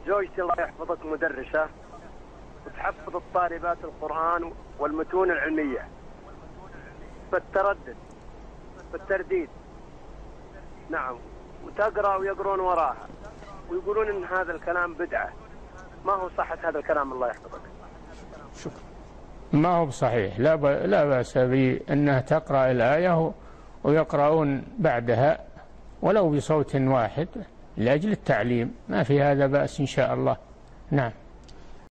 زوجتي الله يحفظك مدرسة، وتحفظ الطالبات القرآن والمتون العلمية بالترديد. نعم، وتقرأ ويقرون وراها، ويقولون إن هذا الكلام بدعة. ما هو صحة هذا الكلام الله يحفظك؟ شكرا. ما هو بصحيح، لا بأس بأنها تقرأ الآية ويقرؤون بعدها ولو بصوت واحد لأجل التعليم، ما في هذا بأس إن شاء الله. نعم.